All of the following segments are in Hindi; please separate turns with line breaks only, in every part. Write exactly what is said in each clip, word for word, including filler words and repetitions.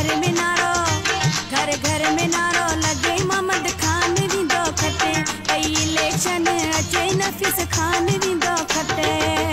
घर में नारो घर घर में नारो लगे मोहम्मद खान वींदो खटे कई इलेक्शन अचे नफ़ीस खान वींदो खटे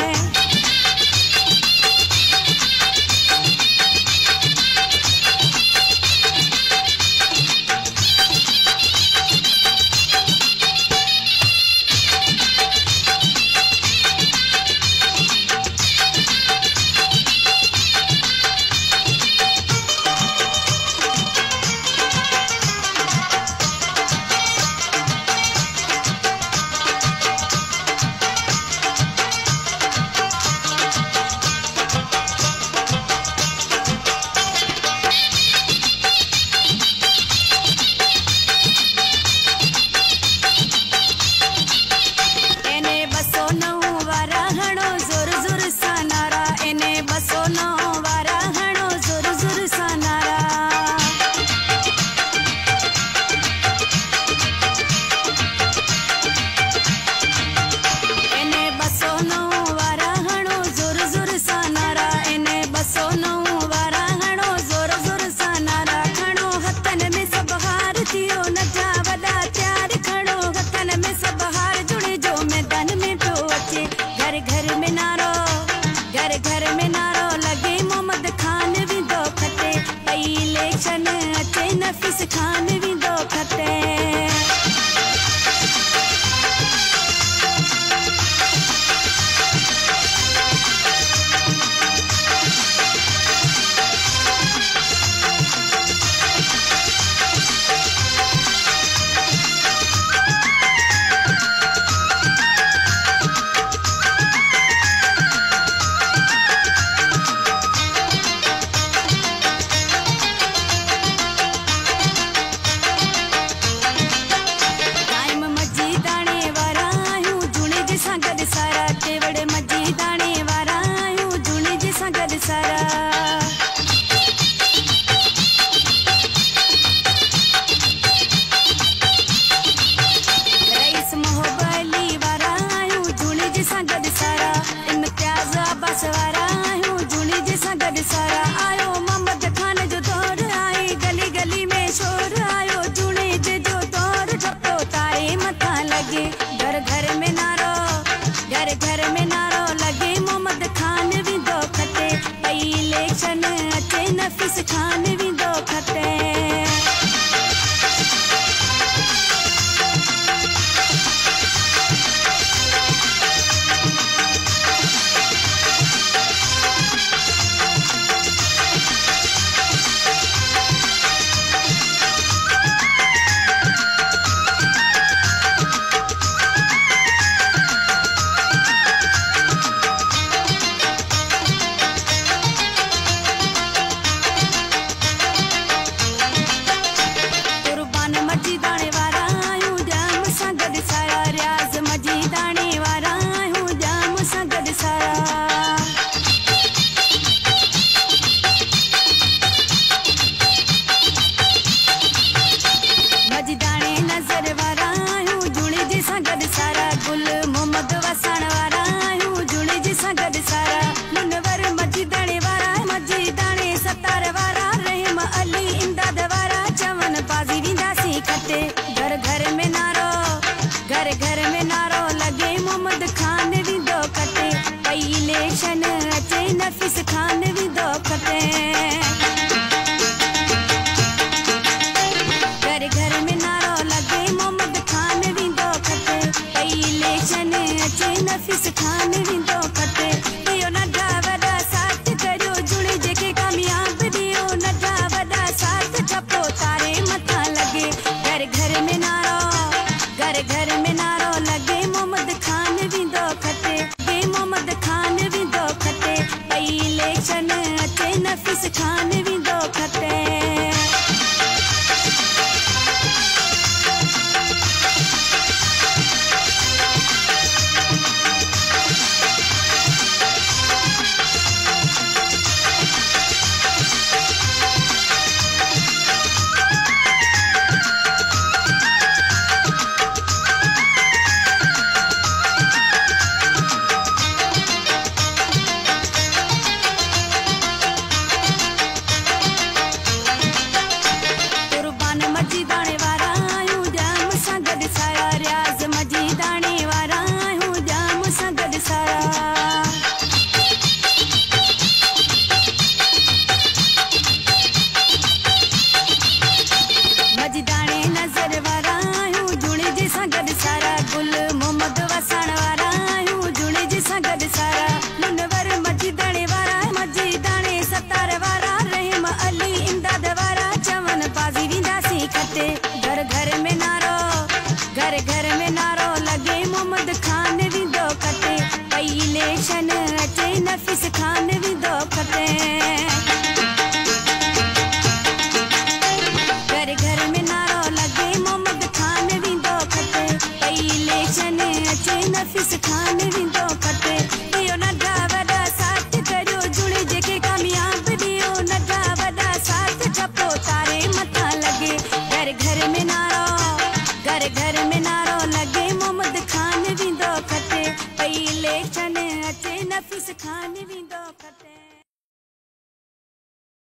नफ़ीस खान वींदो खटे नफ़ीस खान वींदो खटे नफीस खान विंदो खटे। घर घर में नारो लगे मोहम्मद खान विंदो खटे। पई इलेक्शन अचे नफीस खान विंदो खटे। इहो नंढा वॾा साथ करियो जुड़े जेके कामयाब ॾियो नंढा वॾा साथ ठपो तारे मथां लगे। घर घर में नारो घर घर में नारो लगे मोहम्मद खान विंदो खटे। पई इलेक्शन अचे नफीस खान